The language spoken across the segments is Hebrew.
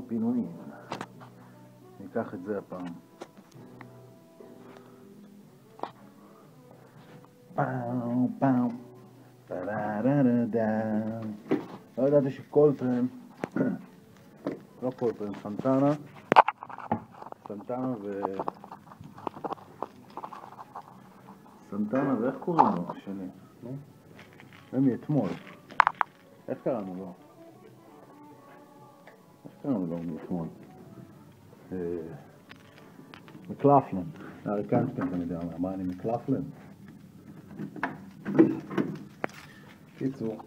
הפינויים. ניקח את זה הפעם. פאו פאו טרררדה. לא ידעתי שקולטרן, לא קולטרן, סנטנה ואיך קוראים לו השני? מאתמול. איך קראנו לו? מאתמול? מקלפלן. אריקנסקן, אני יודע מה אני מקלפלן? קיצור,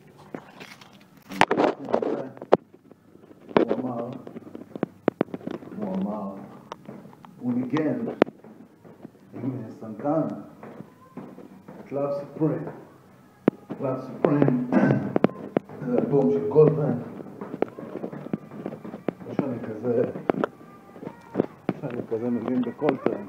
הוא ניגן עם סנטנה את Love Supreme. Love Supreme זה אלבום של קולטרן. שאני כזה מבין בקולטרן.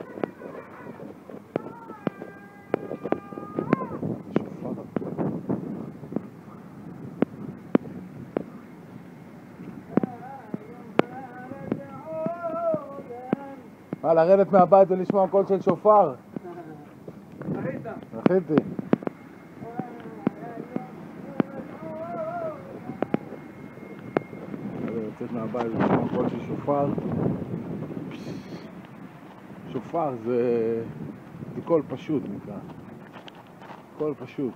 לרדת מהבית ולשמוע קול של שופר. זכיתי. לצאת מהבית ולשמוע קול של שופר. שופר זה קול פשוט נקרא. קול פשוט.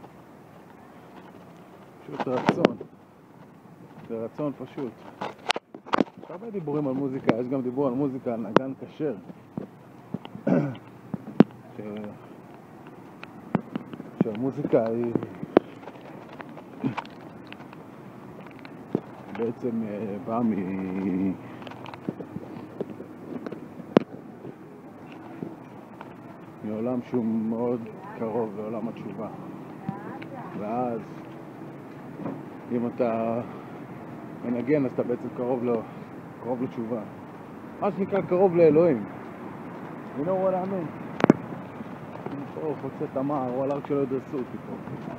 פשוט רצון. זה רצון פשוט. יש הרבה דיבורים על מוזיקה, יש גם דיבור על מוזיקה, על נגן כשר. שהמוזיקה היא בעצם באה מעולם שהוא מאוד קרוב לעולם התשובה. ואז אם אתה מנגן אז אתה בעצם קרוב לתשובה. מה שנקרא קרוב לאלוהים. You know what I mean? הוא חוצה את המער, הוא הלך שלא ידרסו אותי פה.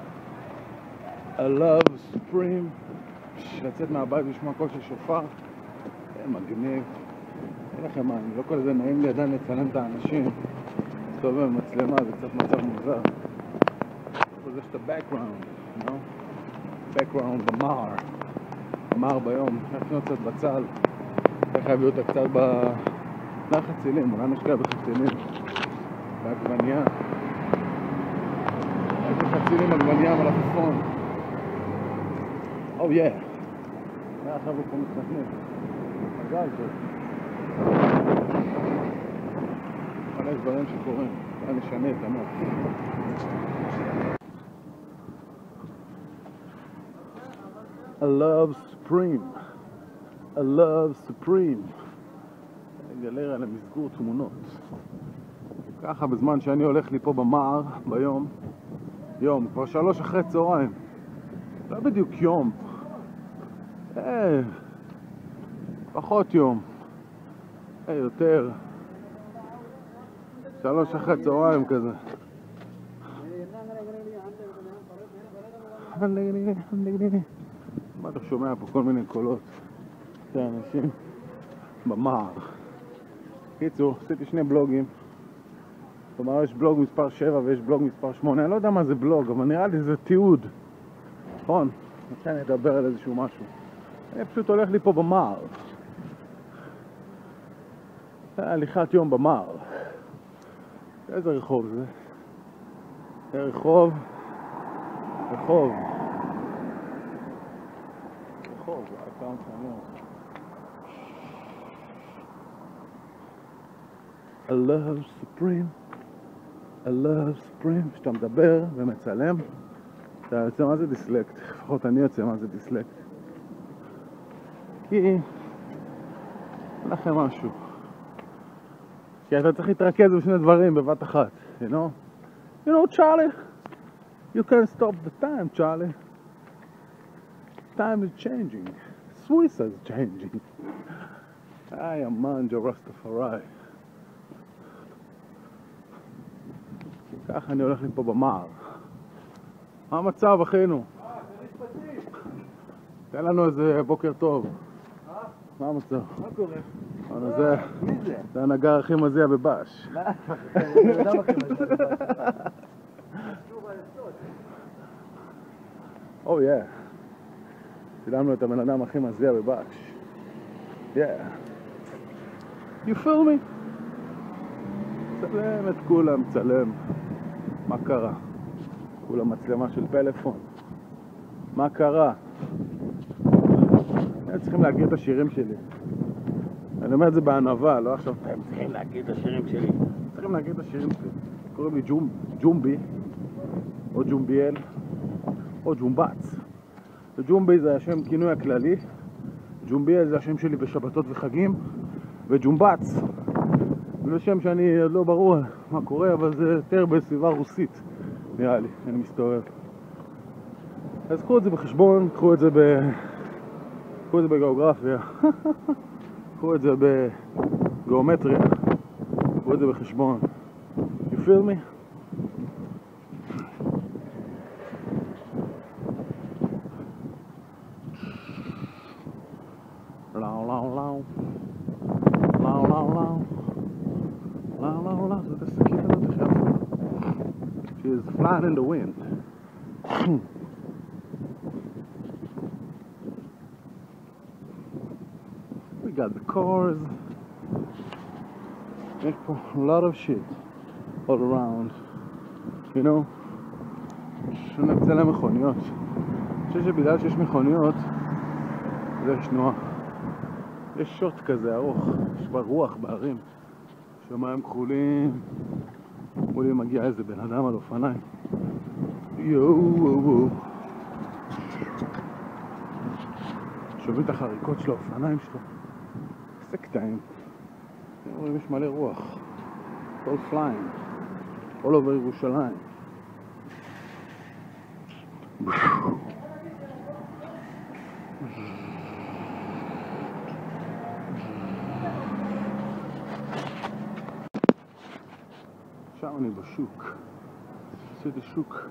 A love supreme. לצאת מהבית ולשמוע קול של שופר. מגניב. אין לכם מה, לא כל זה נעים לי עדיין לצלם את האנשים. מסתובב במצלמה, זה קצת מצב מוזר. אבל יש את ה-background, you know? background במער. המער ביום, נכנסנו קצת בצל. איך הביאו אותה קצת בחצילים, אולי נשקיע בחצילים. בעגבניה. איזה חצילים עגבניה מלפפון. Oh yeah. עכשיו הוא פה מתנתנף. מזל טוב. אבל יש דברים שקורים. אני משנה את המוח. A love supreme. A love supreme. גלריה למסגור תמונות. ככה בזמן שאני הולך לי פה במער ביום, כבר 3 אחרי צהריים. לא בדיוק יום. פחות יום. יותר. 3 אחרי צהריים כזה. מה אתה שומע פה כל מיני קולות? זה אנשים במער. קיצור, עשיתי 2 בלוגים. זאת אומרת, יש בלוג מספר 7 ויש בלוג מספר 8. אני לא יודע מה זה בלוג, אבל נראה לי זה תיעוד. נכון? אני אדבר על איזשהו משהו. אני פשוט הולך לי פה במער. זה הליכת יום במער. איזה רחוב זה? זה רחוב. זה הקאונט שאני A love supreme. A love supreme. שאתה מדבר ומצלם, אתה יוצא מה זה דיסלקט. לפחות אני יוצא מה זה דיסלקט. כי אין לכם משהו. כי אתה צריך להתרכז בשני דברים בבת אחת. You know, Charlie, you can't stop the time, Charlie. Time is changing. Swiss is changing. I am Manjo Rastafari. ככה אני הולך לי פה במער. מה המצב, אחינו? תן לנו איזה בוקר טוב. מה המצב? מה קורה? מי זה? זה הנגר הכי מזיע בבאש. מה? אני יודע מה הכי מזיע בבאש. Oh yeah. צילמנו את הבן אדם הכי מזיע בבאש. Yeah. You feel me? צלם את כולם, צלם. מה קרה? כולם מצלמה של פלאפון. מה קרה? הם צריכים להכיר את השירים שלי. אני אומר את זה בענווה, לא עכשיו הם צריכים להכיר את השירים שלי. צריכים להכיר את השירים שלי. קוראים לי ג'ומבי, או ג'ומביאל, או ג'ומבץ. ג'ומבי זה השם כינוי הכללי, ג'ומביאל זה השם שלי בשבתות וחגים, וג'ומבץ זה שם שאני עוד לא ברור מה קורה, אבל זה יותר בסביבה רוסית נראה לי, אני מסתובב. אז קחו את זה בחשבון, קחו את זה בגיאוגרפיה, קחו את זה בגיאומטריה, קחו את זה בחשבון. You feel me? לאו לאו לאו לאו לאו לאו לאו לאו לאו זאת השקית הזאת עכשיו. She is flying in the wind. We got the cars. There's a lot of shit all around. You know? שנמצא להם מכוניות. אני חושב שבגלל שיש מכוניות יש תנועה. יש שוט כזה ארוך, יש כבר רוח בערים. שמיים כחולים. מולי מגיע איזה בן אדם על אופניים. יואו. שומעים את החריקות של האופניים שלו. איזה קטעים. רואים יש מלא רוח. all flying. all over ירושלים. עכשיו אני בשוק. עשיתי שוק.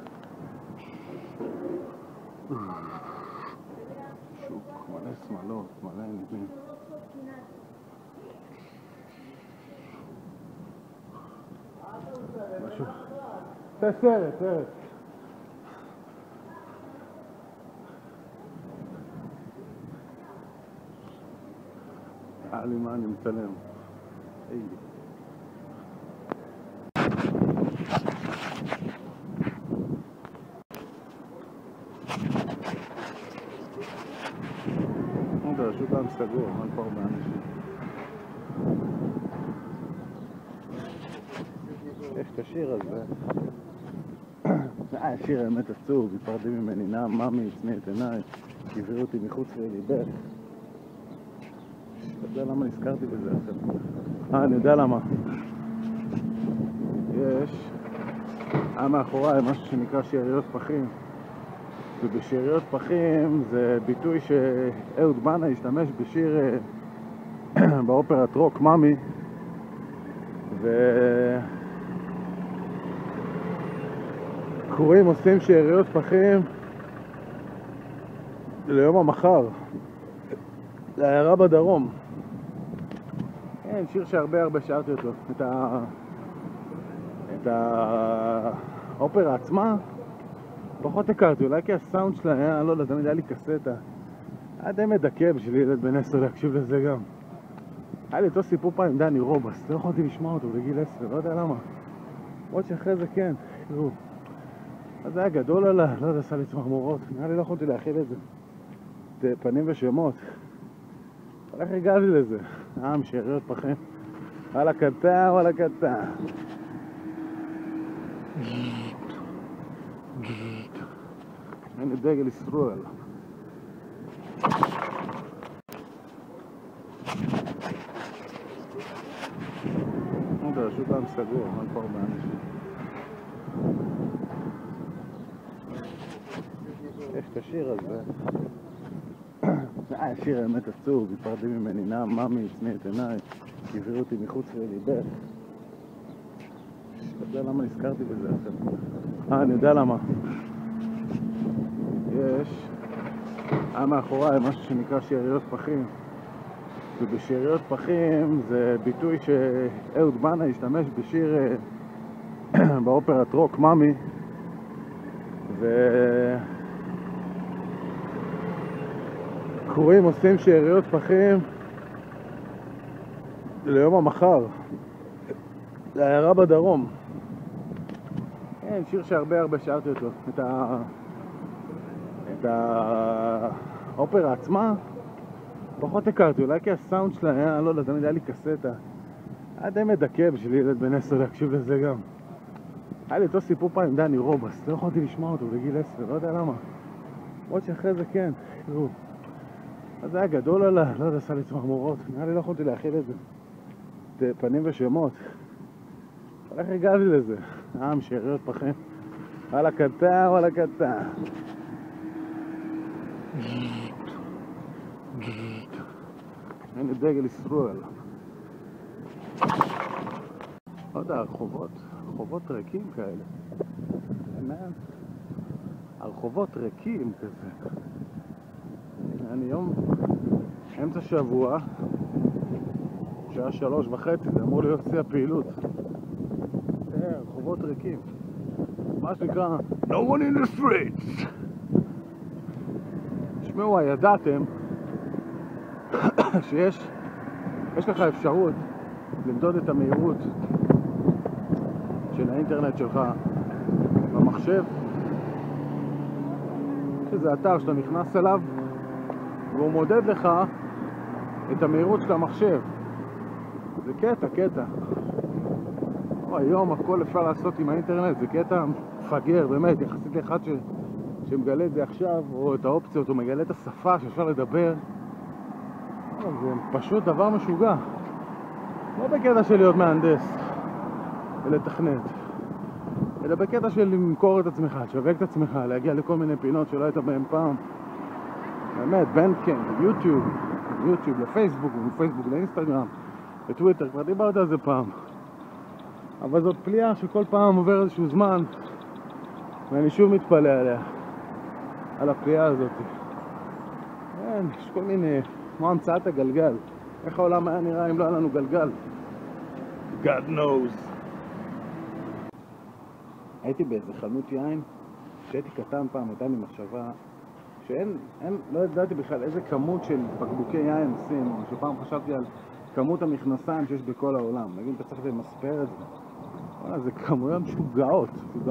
שוק, מלא שמלות, מלא ניבים. משהו. סרט. לי מה אני מצלם. היי. השוק גם סגור, אין פה הרבה אנשים. יש את השיר הזה. השיר האמת עצוב, היפרדי ממני נע, ממי הצניע את עיניי, העבירו אותי מחוץ לליבך. אתה יודע למה נזכרתי בזה עכשיו? אני יודע למה. יש מאחוריי משהו שנקרא שאריות פחים. ובשאריות פחים זה ביטוי שאהוד בנה השתמש בשיר באופרת רוק ממי, וקוראים עושים שאריות פחים ליום המחר לעיירה בדרום. כן, שיר שהרבה שרתי אותו. את האופרה עצמה פחות הכרתי, אולי כי הסאונד שלה היה, לא יודע, תמיד היה לי קסטה. היה די מדכא בשביל ילד בן 10 להקשיב לזה גם. היה לי אותו סיפור פעם עם דני רובס, לא יכולתי לשמוע אותו בגיל 10, לא יודע למה. עוד שאחרי זה כן, תראו. אז זה היה גדול עלה, לא יודע, עשה לי צמרמורות. נראה לי לא יכולתי להכיל את זה. את פנים ושמות. אבל איך הגעתי לזה? שאריות פחים. וואלה קטן. הנה דגל ישראל. השוק גם סגור, אין פה הרבה אנשים. יש את השיר הזה. השיר האמת עצוב, היפרדי ממני נע, ממי הצניע את עיניי, העבירו אותי מחוץ לליבך. אתה יודע למה נזכרתי בזה עכשיו? אני יודע למה. יש מאחוריי משהו שנקרא שאריות פחים. ובשאריות פחים זה ביטוי שאהוד בנה השתמש בשיר באופרת רוק מאמי, וקוראים עושים שאריות פחים ליום המחר לעיירה בדרום. כן, שיר שהרבה שרתי אותו. את האופרה עצמה פחות הכרתי, אולי כי הסאונד שלה היה, לא יודע, תמיד היה לי קסטה. היה די מדכא בשביל ילד בן 10 להקשיב לזה גם. היה לי אותו סיפור פעם עם דני רובס, לא יכולתי לשמוע אותו בגיל 10, לא יודע למה. למרות שאחרי זה כן, תראו. אז זה היה גדול עליי, לא יודע, עשה לי צמרמורות. נראה לי לא יכולתי להכיל את זה. פנים ושמות. אבל איך הגעתי לזה? שאריות פחים. וואלה קטע, וואלה קטע. הנה דגל ישראל. לא יודע, הרחובות ריקים כאלה. הרחובות ריקים כזה. אני יום אמצע שבוע, שעה 3:30, זה אמור להיות שיא הפעילות. הרחובות ריקים. מה שנקרא No one in the streets. תשמעו, ידעתם שיש לך אפשרות למדוד את המהירות של האינטרנט שלך במחשב? יש איזה אתר שאתה נכנס אליו והוא מודד לך את המהירות של המחשב. זה קטע. היום הכל אפשר לעשות עם האינטרנט, זה קטע מפגר, באמת, יחסית לאחד שמגלה את זה עכשיו, או את האופציות, או מגלה את השפה שאפשר לדבר. זה פשוט דבר משוגע. לא בקטע של להיות מהנדס ולתכנת, אלא בקטע של למכור את עצמך, לשווק את עצמך, להגיע לכל מיני פינות שלא היית בהם פעם. באמת, בנדקאמפ, יוטיוב לפייסבוק, ומפייסבוק לאינסטגרם, בטוויטר, כבר דיברתי על זה פעם. אבל זאת פליאה שכל פעם עובר איזשהו זמן, ואני שוב מתפלא עליה, על הפליאה הזאת. כן, יש כל מיני, כמו המצאת הגלגל. איך העולם היה נראה אם לא היה לנו גלגל? God knows. הייתי באיזה חנות יין, כשהייתי קטן פעם, הייתה לי מחשבה לא ידעתי בכלל איזה כמות של בקבוקי יין עושים, שפעם חשבתי על כמות המכנסיים שיש בכל העולם. נגיד, אתה צריך למספר את זה. זה כמויות משוגעות.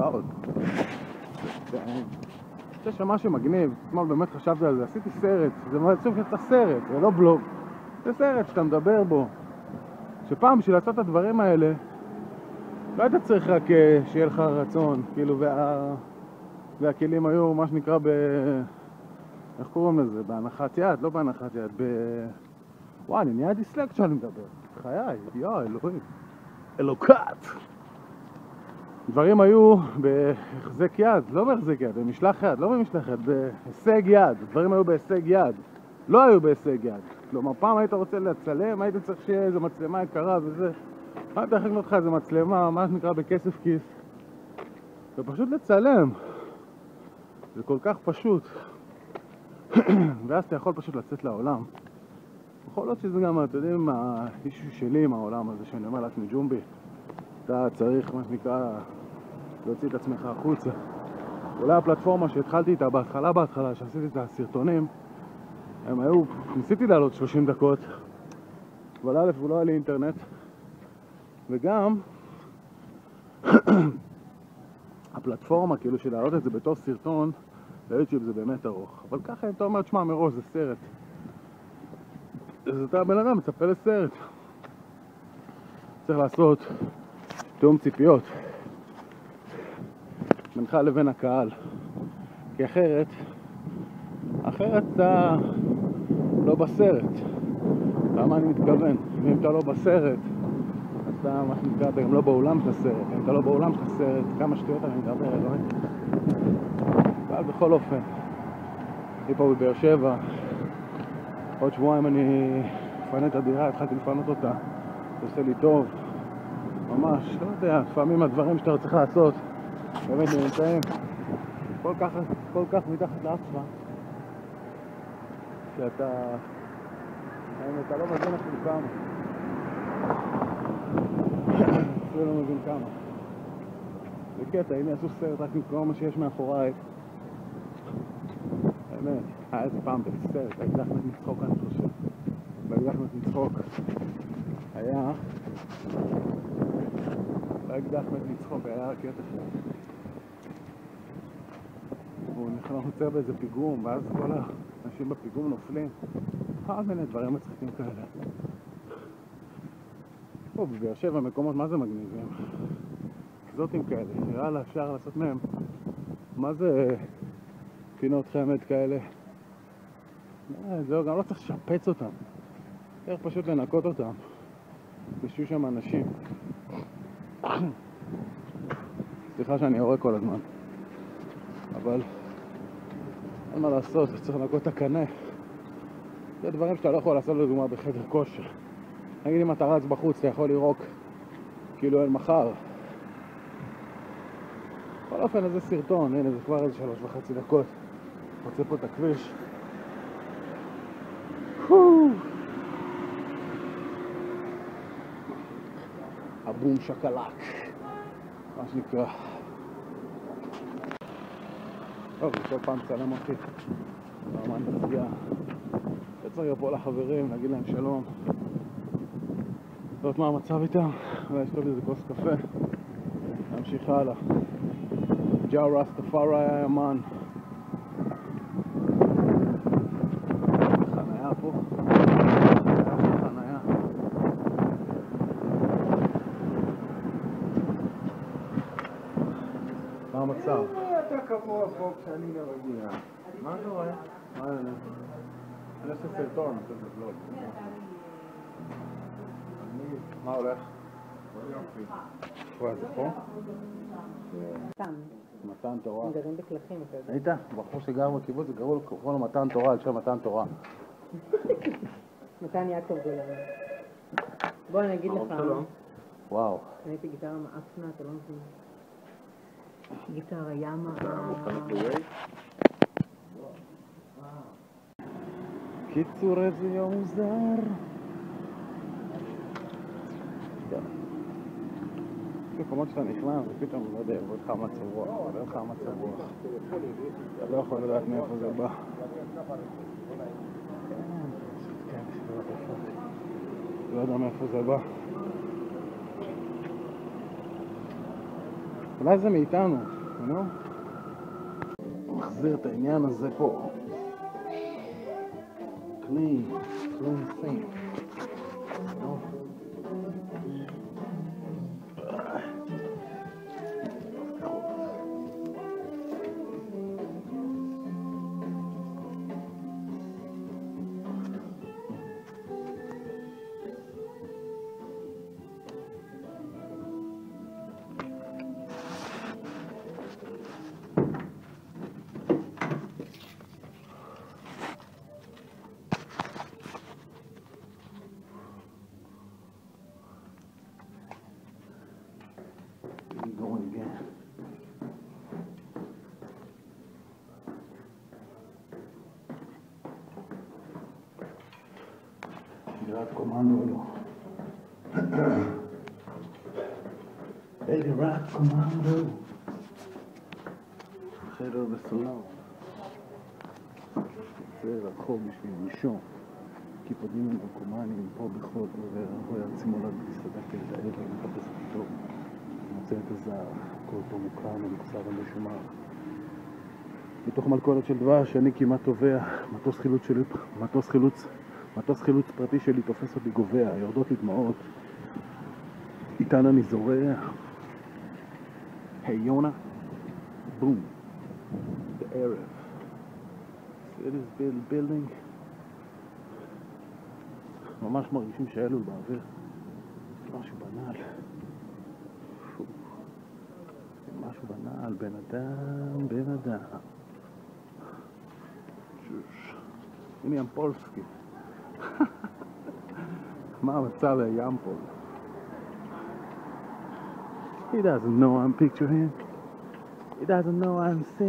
אני חושב שמשהו מגניב, אתמול באמת חשבתי על זה, עשיתי סרט, זה סוג של סרט, זה לא בלוג, זה סרט שאתה מדבר בו, שפעם בשביל לעשות את הדברים האלה, לא היית צריך רק שיהיה לך רצון, כאילו, והכלים היו מה שנקרא איך קוראים לזה? בהנחת יד, לא בהנחת יד, וואי, אני נהיה דיסלקט שאני מדבר, חיי, אלוהים, אלוקת. דברים היו בהחזק יד, לא בהחזק יד, במשלח יד, לא במשלח יד, בהישג יד. דברים היו בהישג יד, לא היו בהישג יד. כלומר, פעם היית רוצה לצלם, היית צריך שיהיה איזו מצלמה יקרה וזה. היית צריך לקנות לך איזו מצלמה, מה שנקרא בכסף כיס. ופשוט לצלם. זה כל כך פשוט. ואז אתה יכול פשוט לצאת לעולם. יכול להיות שזה גם, אתם יודעים, האישו שלי עם העולם הזה, שאני אומר לעצמי, ג'ומבי. אתה צריך, מה שנקרא, להוציא את עצמך החוצה. אולי הפלטפורמה שהתחלתי איתה בהתחלה, שעשיתי את הסרטונים, הם היו, ניסיתי לעלות 30 דקות, אבל א', הוא לא היה לי אינטרנט, וגם הפלטפורמה, כאילו, של להעלות את זה בתור סרטון, ביוטיוב זה באמת ארוך. אבל ככה, אם אתה אומר, תשמע, מראש, זה סרט. אז אתה בן אדם מצפה לסרט. צריך לעשות תאום ציפיות בינך לבין הקהל, כי אחרת אתה לא בסרט. למה אני מתכוון? ואם אתה לא בסרט, אתה מה שנקרא גם לא באולם של הסרט. אם אתה לא באולם של הסרט, כמה שטויות אני מדבר, אלוהים. אבל בכל אופן, אני פה בבאר שבע, עוד שבועיים אני מפנה את הדירה, התחלתי לפנות אותה, זה עושה לי טוב, ממש, לא יודע, לפעמים הדברים שאתה צריך לעשות באמת נמצאים כל כך מתחת לאף שלך, שאתה אתה לא מבין אפילו כמה. אפילו לא מבין כמה. זה קטע, אם יעשו סרט רק עם כל מה שיש מאחוריי. באמת, היה איזה פעם בסרט, באקדח מת מצחוק אני חושב. באקדח מת מצחוק. היה... באקדח מת מצחוק, היה הקטע שלו. הוא נוצר באיזה פיגום, ואז כל האנשים בפיגום נופלים. כל מיני דברים מצחיקים כאלה. פה בבאר שבע מקומות מה זה מגניבים. אקזוטים כאלה, יאללה, אפשר לעשות מהם. מה זה פינות חמד כאלה? זהו, גם לא צריך לשפץ אותם. צריך פשוט לנקות אותם. ישבו שם אנשים. סליחה שאני יורק כל הזמן. אבל אין מה לעשות, צריך לנקות את הקנה. זה דברים שאתה לא יכול לעשות לדוגמה בחדר כושר. נגיד אם אתה רץ בחוץ, אתה יכול לירוק כאילו אין מחר. בכל אופן, איזה סרטון, הנה זה כבר איזה 3.5 דקות. רוצה פה את הכביש. הבום שקלק, מה שנקרא. טוב, כל פעם צלם אותי. ברמן בסיעה. צריך פה לחברים, להגיד להם שלום. לראות מה המצב איתם. אולי לשתות איזה כוס קפה. להמשיך הלאה. ג'או רסטפארי הימן. חניה פה. חניה. מה המצב? אתה קבוע פה כשאני מרגיע. מה אתה רואה? אני עושה סרטון, אני עושה בלוג. מה הולך? איפה זה פה? מתן תורה. הם גרים בקלפים. היית? בחור שגר בקיבוץ, קראו לו מתן תורה, על שם מתן תורה. מתן יעקב גולן. בוא אני אגיד לך. וואו. הייתי גיטרה מאפנה, אתה לא מבין. גיטרה ימה. קיצור, איזה יום מוזר. במקומות שאתה נכנס, ופתאום לא יודע, יבוא לך מצב רוח, יבוא לך מצב רוח. אתה לא יכול לדעת מאיפה זה בא. לא יודע מאיפה זה בא. אולי זה מאיתנו, נו? מחזיר את העניין הזה פה. clean thing. No. Going again. Rat Commando lo. El Rat Commando. חדר בסלון. זה רחוב בשביל לישון. כי פונים עם נרקומנים פה בחוד ורחוי עצמו לה בסדק את האלה ומחפש פתאום. מוצא את הזר, הכל פה מוכר ומקצר ומשומר. בתוך מלכודת של דבש, אני כמעט טובע, מטוס חילוץ פרטי שלי תופס אותי גובע, יורדות לי דמעות. איתן אני זורע. היי יונה, בום, בערב. See this building? ממש מרגישים שאלו באוויר. משהו בנעל. משהו בנעל, בן אדם. שוש. הנה ימפולסקי. מה המצב לימפול? He doesn't know I'm picturing him. He doesn't know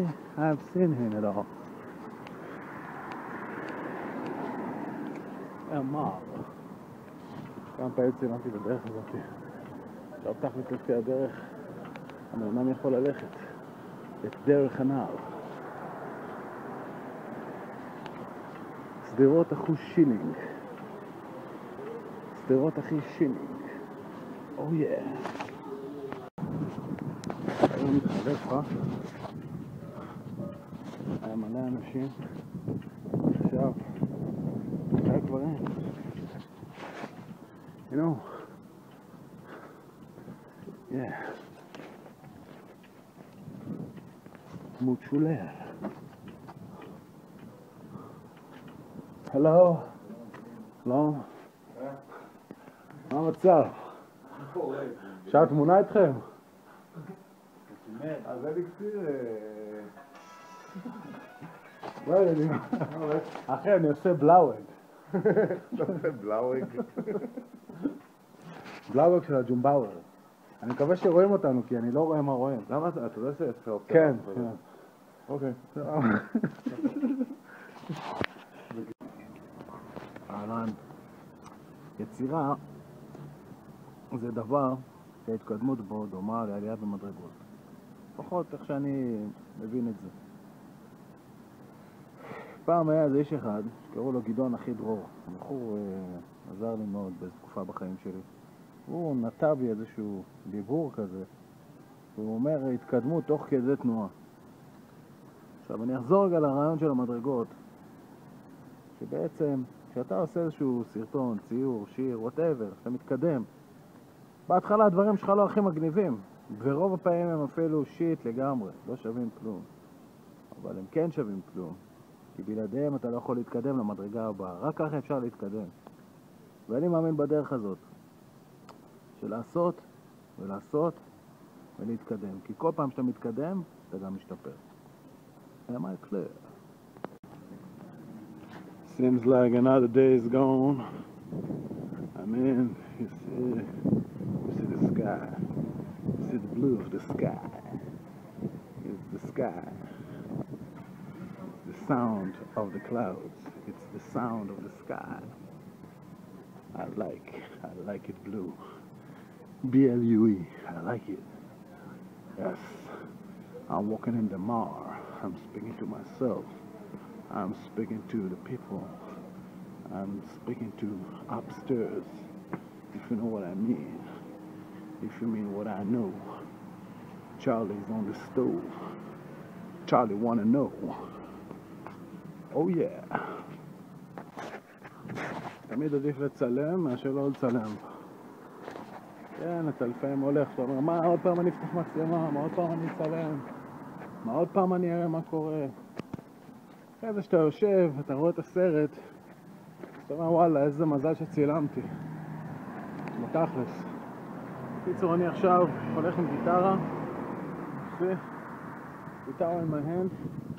I've seen him at all. אמר. כמה פעמים צילמתי בדרך הזאת. עכשיו תכל'ס לפי הדרך, המאמן יכול ללכת את דרך הנהר. שדרות אחוז שילינג. שדרות אחי שילינג. או יא. היום מתחלף, היה מלא אנשים. עכשיו, היה כבר אין. You know, yeah. מוצ'ולר. הלו? שלום? מה המצב? אפשר תמונה איתכם? אז אני קציר... לא יודעים. אחי, אני עושה בלאוונג. אתה עושה בלאוונג? בלאוונג של הג'ומבאוור. אני מקווה שרואים אותנו, כי אני לא רואה מה רואים. למה אתה יודע שיש לך אופציה? כן, כן. אוקיי. אהלן. יצירה זה דבר שההתקדמות בו דומה לעלייה במדרגות. לפחות איך שאני מבין את זה. פעם היה איזה איש אחד שקראו לו גדעון אחי דרור. הבחור עזר לי מאוד באיזו תקופה בחיים שלי. הוא נטע בי איזשהו דיבור כזה, והוא אומר התקדמות תוך כדי תנועה. עכשיו אני אחזור רגע לרעיון של המדרגות, שבעצם כשאתה עושה איזשהו סרטון, ציור, שיר, whatever, אתה מתקדם, בהתחלה הדברים שלך לא הכי מגניבים, ורוב הפעמים הם אפילו שיט לגמרי, לא שווים כלום. אבל הם כן שווים כלום, כי בלעדיהם אתה לא יכול להתקדם למדרגה הבאה, רק ככה אפשר להתקדם. ואני מאמין בדרך הזאת, של לעשות ולעשות ולהתקדם, כי כל פעם שאתה מתקדם, אתה גם משתפר. Am I clear? Seems like another day is gone. I mean, you see the sky. You see the blue of the sky. It's the sky. It's the sound of the clouds. It's the sound of the sky. I like it blue. B-L-U-E. I like it. Yes. I'm walking in the Mar. I'm speaking to myself. I'm speaking to the people. I'm speaking to upstairs. If you know what I mean. If you mean what I know. Charlie's on the stove. Charlie wanna know. Oh yeah. תמיד עדיף לצלם מאשר לא לצלם. כן, אתה לפעמים הולך, אתה אומר, מה עוד פעם אני אפתח מצלמה, מה עוד פעם אני אצלם, מה עוד פעם אני אראה מה קורה. אחרי זה שאתה יושב, אתה רואה את הסרט, אתה אומר, וואלה, איזה מזל שצילמתי. בתכלס. בקיצור, אני עכשיו הולך עם גיטרה, גיטרה in my hand.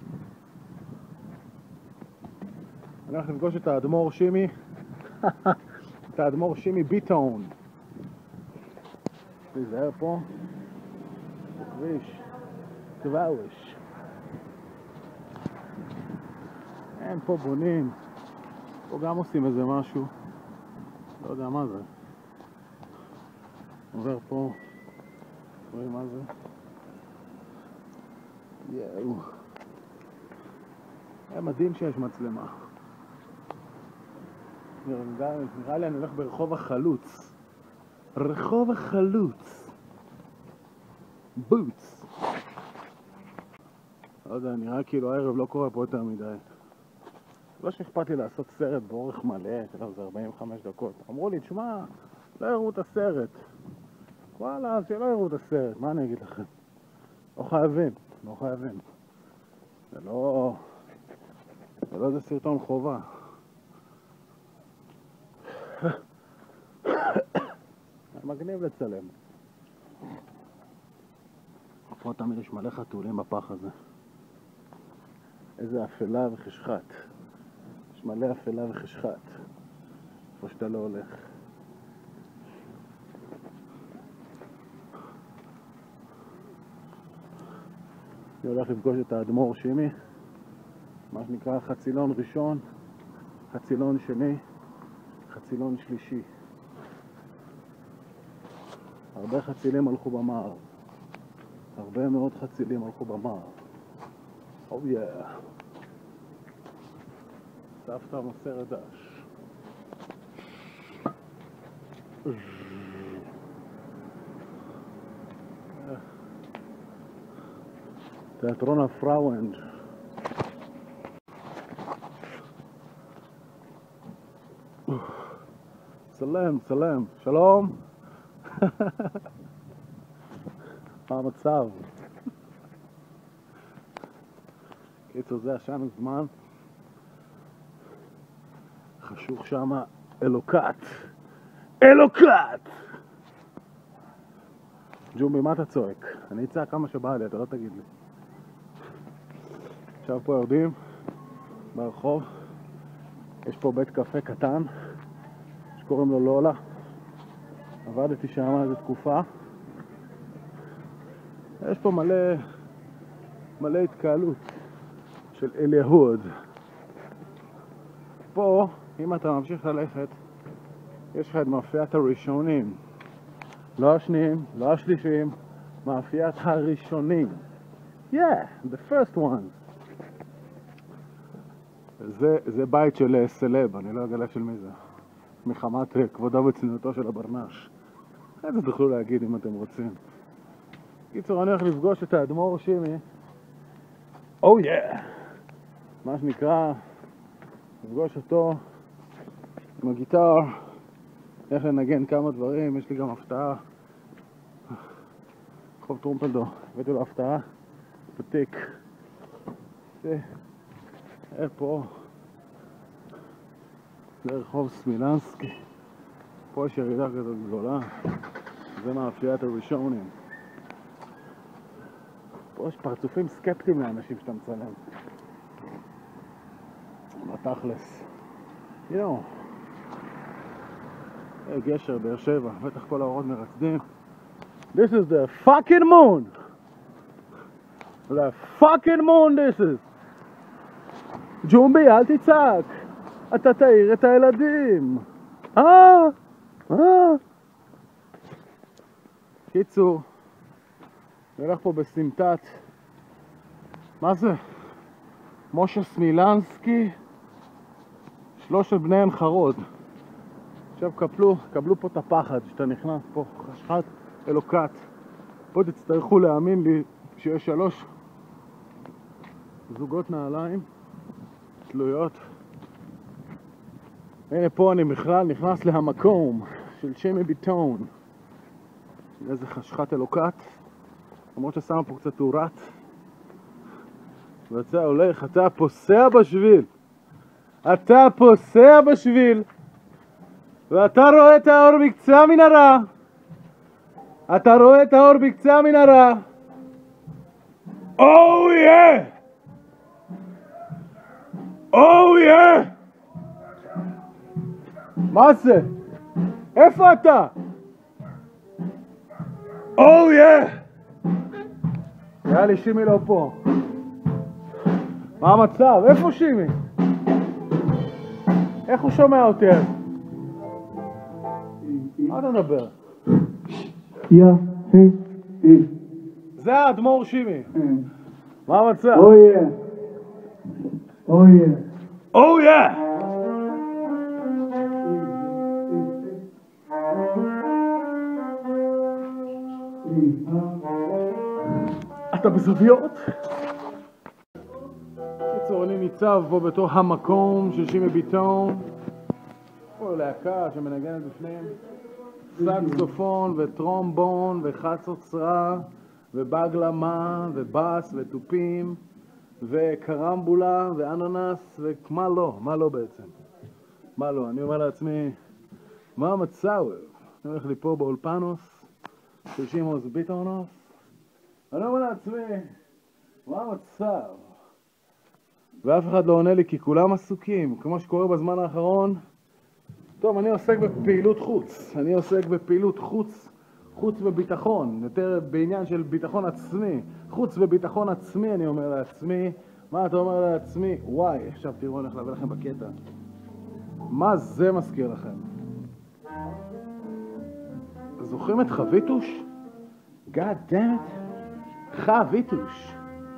אני הולך לפגוש את האדמו"ר שימי, את האדמו"ר שימי ביטון. תיזהר פה, בכביש, כבאוש. אין, פה בונים, פה גם עושים איזה משהו, לא יודע מה זה. עובר פה, רואים מה זה? יאו. היה מדהים שיש מצלמה. נראה לי אני הולך ברחוב החלוץ. רחוב החלוץ. בוטס. לא יודע, נראה כאילו הערב לא קורה פה יותר מדי. לא שאכפת לי לעשות סרט באורך מלא, זה 45 דקות. אמרו לי, תשמע, לא יראו את הסרט. וואלה, אז שלא יראו את הסרט, מה אני אגיד לכם? לא חייבים, לא חייבים. זה לא איזה סרטון חובה. מגניב לצלם. פה תמיד יש מלא חתולים בפח הזה. איזה אפלה וחשכת. יש מלא אפלה וחשכת. איפה שאתה לא הולך. אני הולך לפגוש את האדמו"ר שימי. מה שנקרא חצילון ראשון, חצילון שני. חצילון שלישי. הרבה חצילים הלכו במער. הרבה מאוד חצילים הלכו במער. Oh yeah. סבתא מוסרת דש. תיאטרון הפראוונד. סלם, סלם, שלום. מה המצב? קיצור, זה השענו זמן. חשוך שמה אלוקת. אלוקת! ג'ומבי, מה אתה צועק? אני אצעק כמה שבא לי, אתה לא תגיד לי. עכשיו פה יורדים ברחוב. יש פה בית קפה קטן שקוראים לו לולה. עבדתי שם איזו תקופה. יש פה מלא התקהלות של אליהוד. פה, אם אתה ממשיך ללכת, יש לך את מאפיית הראשונים. לא השניים, לא השלישים, מאפיית הראשונים. Yeah, the first one. זה בית של סלב, אני לא אגלה של מי זה. מחמת כבודו וצניעותו של הברנש. איזה תוכלו להגיד אם אתם רוצים. קיצור, אני הולך לפגוש את האדמו"ר שימי. Oh yeah! מה שנקרא, לפגוש אותו עם הגיטר, איך לנגן כמה דברים, יש לי גם הפתעה. רחוב טרומפלדור, הבאתי לו הפתעה, בתיק. פה, זה רחוב סמילנסקי. פה יש ירידה כזאת גדולה. זה מאפיית הראשונים. פה יש פרצופים סקפטיים לאנשים שאתה מצלם. בתכלס. גשר, באר שבע, בטח כל האורות מרצדים. This is the fucking moon! The fucking moon this is! ג'ומבי, אל תצעק! אתה תעיר את הילדים! קיצור, אני הולך פה בסמטת. מה זה? משה סמילנסקי, 3 בני עין חרוד. עכשיו קבלו פה את הפחד שאתה נכנס פה, חשכת אלוקת. פה תצטרכו להאמין לי שיש 3 זוגות נעליים תלויות. הנה פה אני בכלל נכנס להמקום של שימי ביטון. איזה חשכת אלוקת. למרות ששמה פה קצת תאורת. ואתה הולך, אתה פוסע בשביל. אתה פוסע בשביל. ואתה רואה את האור בקצה המנהרה. אתה רואה את האור בקצה המנהרה. Oh yeah! Oh yeah! מה זה? איפה אתה? Oh yeah! היה לי שימי לא פה. מה המצב? איפה שימי? איך הוא שומע אותי? מה אתה מדבר? זה האדמו"ר שימי. מה המצב? Oh yeah. Oh yeah. Oh yeah! אתה בזוויות? קיצור, אני ניצב פה בתוך המקום של שימי ביטון. פה להקה שמנגנת בפנים סקסופון וטרומבון וחצוצרה ובגלמה ובאס וטופים וקרמבולה ואננס ומה לא, מה לא בעצם? מה לא? אני אומר לעצמי, מה המצב? אני הולך לי פה באולפנוס של שימוס ביטונוס. אני אומר לעצמי, מה המצב? ואף אחד לא עונה לי כי כולם עסוקים, כמו שקורה בזמן האחרון. טוב, אני עוסק בפעילות חוץ. אני עוסק בפעילות חוץ וביטחון. יותר בעניין של ביטחון עצמי. חוץ וביטחון עצמי, אני אומר לעצמי. מה אתה אומר לעצמי? וואי, עכשיו תראו, אני הולך להביא לכם בקטע. מה זה מזכיר לכם? זוכרים את חביתוש? God damn it. חביתוש.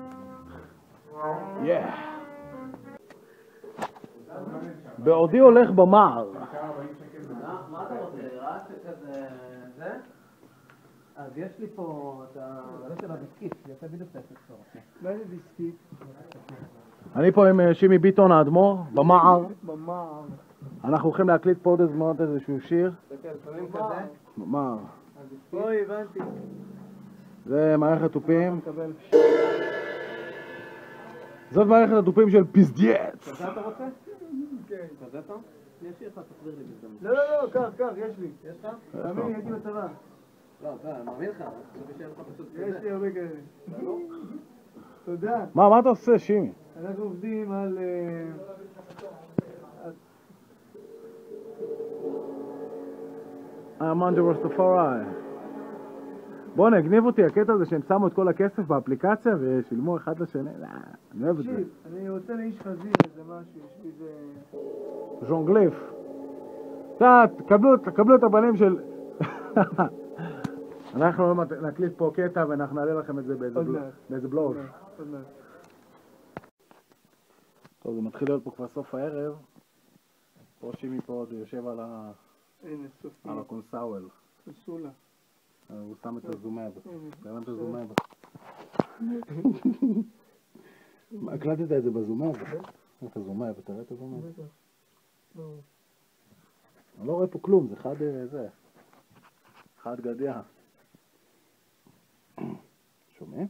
בעודי הולך במער. מה אתה רוצה? רק כזה... זה? אז יש לי פה את זה של הביסקיט, יוצא בדיוק את הסקטור. מה זה ביסקיט? אני פה עם שימי ביטון האדמו"ר, במער. במער. אנחנו הולכים להקליט פה עוד איזשהו שיר. שומעים כזה? במער. אוי, הבנתי. זה מערכת תופים. זאת מערכת התופים של פיזדיאץ. כזה אתה רוצה? כן. כזה טוב? יש לי אחד, תחזיר לי בזמן. לא, קח, יש לי. יש לך? תאמין, הייתי בצבא. לא, אני מאמין לך, חשבתי שיהיה לך פשוט יש כזה. לי הרבה כאלה. תודה. מה אתה עושה, שימי? אנחנו עובדים על... I'm under Rastafari. בוא נגניב אותי הקטע הזה שהם שמו את כל הכסף באפליקציה ושילמו אחד לשני. אני אוהב את זה. תקשיב, אני רוצה לאיש חזיר איזה משהו, יש לי איזה... ז'ונגליף. תקבלו את הבנים של... אנחנו נקליט פה קטע ואנחנו נעלה לכם את זה באיזה בלוג. טוב, זה מתחיל להיות פה כבר סוף הערב. פה שימי פה עוד יושב על הנה, סופי. הקונסאוול. סולה. הוא שם את הזומב. תראה את הזומב. הקלטת את זה בזומב. את הזומב, תראה את הזומב. אני לא רואה פה כלום, זה חד גדיה. שומעים?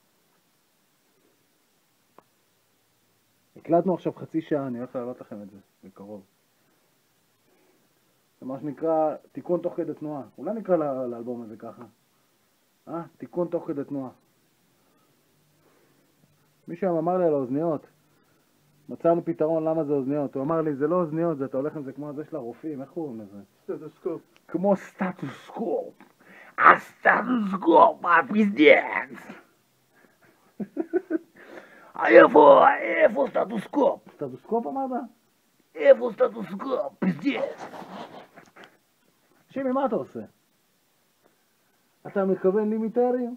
הקלטנו עכשיו חצי שעה, אני הולך להעלות לכם את זה בקרוב. זה מה שנקרא תיקון תוך כדי תנועה. אולי נקרא לאלבום הזה ככה. תיקון תוך כדי תנועה. מישהו אמר לי על האוזניות. מצאנו פתרון למה זה אוזניות. הוא אמר לי, זה לא אוזניות, זה אתה הולך עם זה כמו זה של הרופאים. איך קוראים לזה? סטטוסקופ. כמו סטטוסקופ. הסטטוסקופ, הפיזדיאנס. איפה סטטוסקופ? סטטוסקופ אמרת? איפה סטטוסקופ? פיזדיאנס. שימי, מה אתה עושה? אתה מתכוון לימיטריים?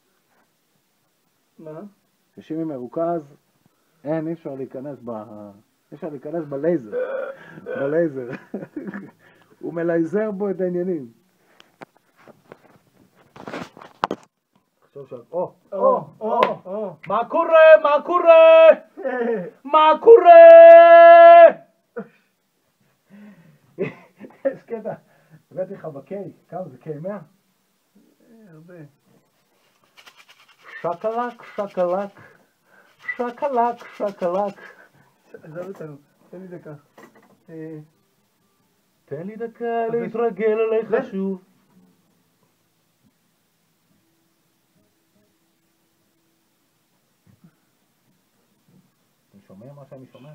מה? כששימי מרוכז, אי אפשר להיכנס בלייזר. בלייזר. הוא מלייזר בו את העניינים. עכשיו מה קורה? יש קטע. הבאתי לך בקיי, כמה זה קיי 100? הרבה. שקלק. עזב אותנו, תן לי דקה. תן לי דקה להתרגל עליך שוב. אתם שומעים מה שאני שומע?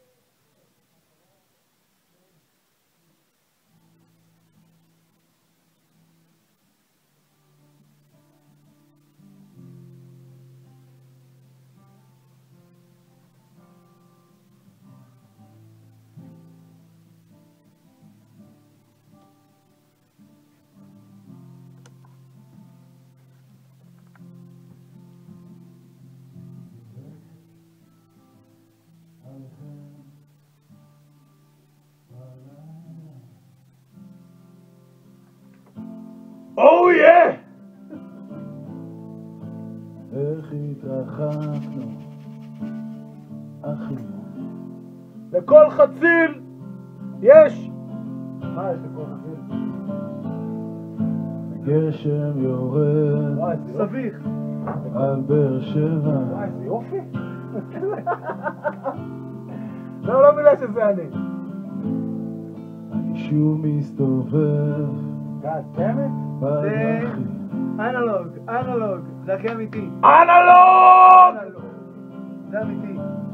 Oh yeah! איך התרחקנו, אחים. לכל חציל יש! מה יש לכל חציל? גשם יורד סביך. על באר שבע. וואי, זה יופי! לא מילה שזה אני. אני שוב מסתובב. God damn it! זה אנלוג, זה הכי אמיתי. אנלוג! זה אמיתי.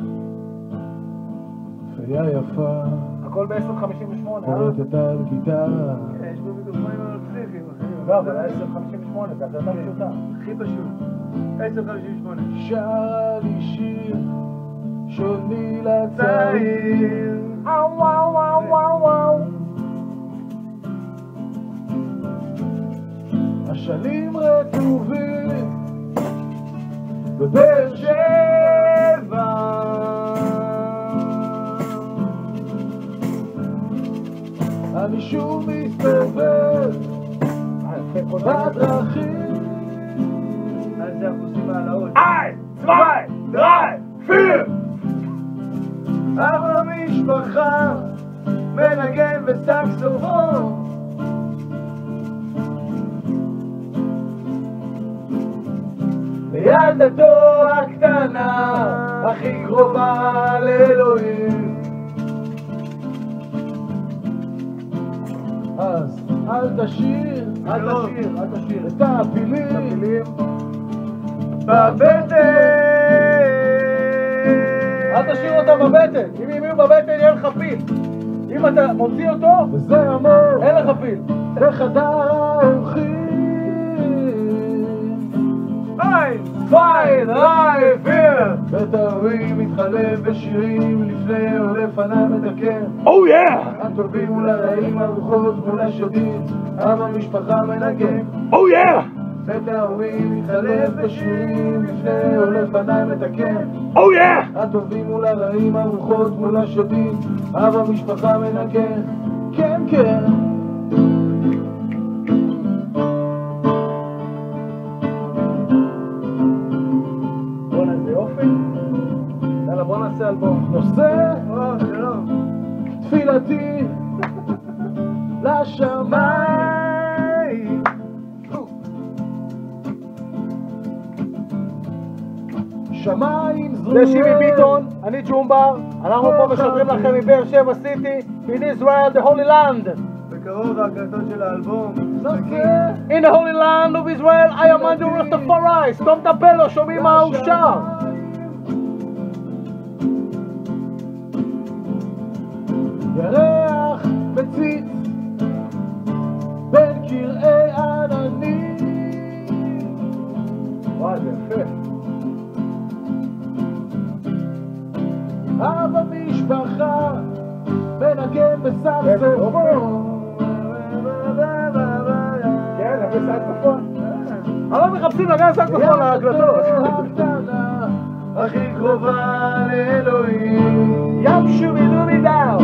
פייה יפה. הכל ב-10:58. פורטת על גיטרה. יש פה מיקרופונים על פסיכים, אחי. לא, אבל 10:58, זה הקלטה פשוטה. הכי פשוט. 10:58. שרה לי שיר שוני לצעיר. השנים רטובים בבאר שבע, אני שוב מסתובב בדרכים. אז זה אחוזים על העוד. 1, 2, 3, 4. אב המשפחה מנגן בסקסופון, וילדתו הקטנה הכי קרובה לאלוהים. אז אל תשאיר את הפילים בבטן. אל תשאיר אותם בבטן. אם יהיו בבטן יהיה לך פיל. אם אתה מוציא אותו, וזה אמור אין לך פיל. בחדר האורחים. בית ההורים מתחלף בשירים, לפני או לפניו מתקן. הטובים מול הרעים, הרוחות מול השדים, עם המשפחה מנגן. בית ההורים מתחלף בשירים, לפני או לפניו מתקן. הטובים מול הרעים, הרוחות מול השדים, עם המשפחה מנגן. כן, כן. יאללה, בוא נעשה אלבום. נושא תפילתי לשמיים, שמיים זה שימי ביטון, אני ג'ומבר, אנחנו פה משדרים לכם מבאר שבע סיטי, in Israel, the Holy Land. בקרוב ההקלטות של האלבום. In the Holy Land of Israel, I am under Rastafari. סתום את הפה, לא שומעים מה הוא שר. ירח מציץ בין קרעי עננים. וואי, זה יפה. אב המשפחה מנגן בסקסופון. כן, זה בסקסופון. אבל מחפשים לגן סקסופון להקלטות. הקטנה הכי קרובה לאלוהים. ים שובי דובי דאו.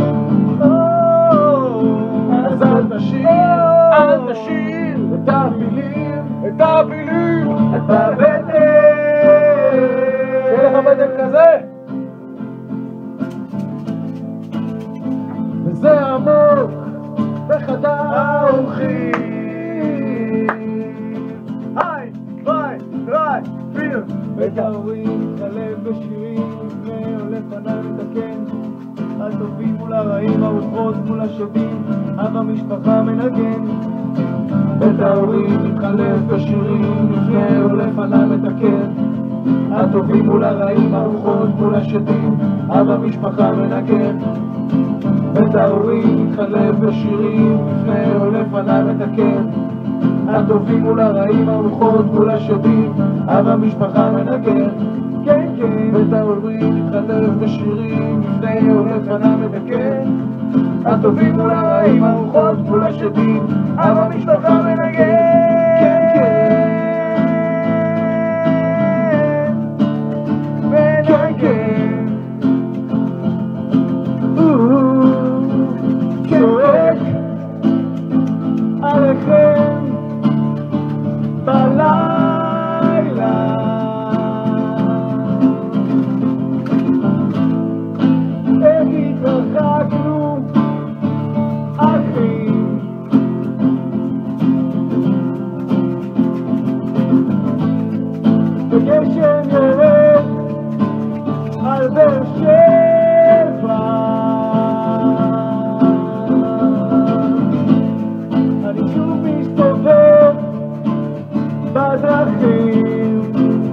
אז אל תשאיר את הפילים בבטן. שיהיה לך בטן כזה. וזה עמוק בחדר האורחים. בית ההורים מתחלף בשירים, לפני או לפניו מתקן. הטובים מול הרעים, הרוחות מול השדים, עם המשפחה מנגן. בית ההורים מתחלף בשירים, לפני או לפניו מתקן. הטובים מול הרעים, הרוחות מול השדים, עם המשפחה מנגן. בית ההורים מתחלף בשירים, לפני או לפניו מתקן. הטובים מול הרעים, הרוחות מול השדים, עם המשפחה מנגן. כן, כן. בית ההורים מתחלף בשירים, לפני או לפניו מתקן. הטובים מול הרעים, הרוחות מול השדים, עם המשפחה מנגן. כן, כן. מנגן. צועק עליכם בלילה. איך התרחקנו אחים, וגשם יורד על באר שבע. אני שוב מסתובב בדרכים.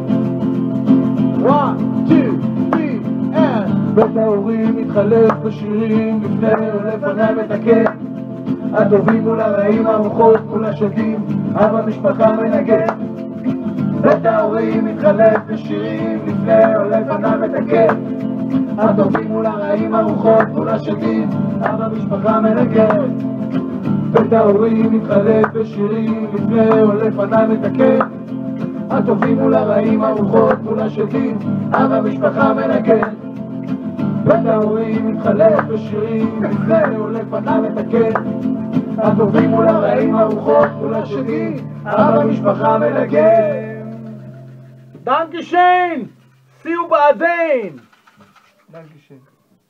1, 2, 3, and בית ההורים מתחלף בשירים, לפני או לפניו מתקן. הטובים מול הרעים, הרוחות מול השדים, עם המשפחה מנגן. בית ההורים מתחלף בשירים, לפני או לפניו מתקן. הטובים מול הרעים, הרוחות מול השדים, אבא משפחה מנגן, בית ההורים מתחלק בשירים, לפני או לפניי מתקן. הטובים מול הרעים, הרוחות מול השדים, אבא משפחה מנגן, בית ההורים מתחלק בשירים, לפני או לפניי מתקן. הטובים מול הרעים, הרוחות מול השדים, אבא משפחה מנגן. דנקשן! See you בעדין! דנקשן.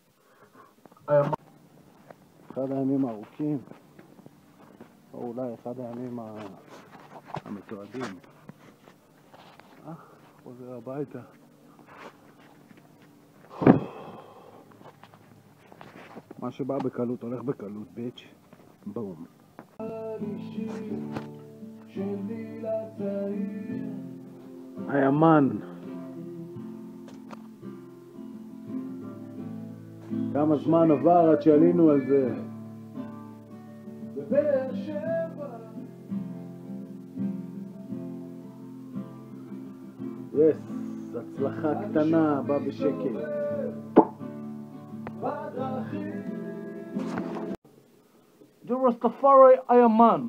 אחד הימים הארוכים, או אולי אחד הימים המתועדים. חוזר הביתה. מה שבא בקלות הולך בקלות, ביץ'. בום. הימן. כמה זמן עבר עד שעלינו על זה. בבאר שבע. יס, הצלחה קטנה, בא בשקט. The Rastafari הימן.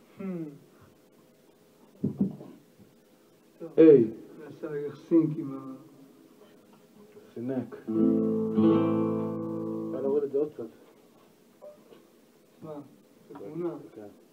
היי. נעשה רגע סינק עם ה... סינק. אפשר להוריד את זה עוד קצת. מה? זה תמונה. כן.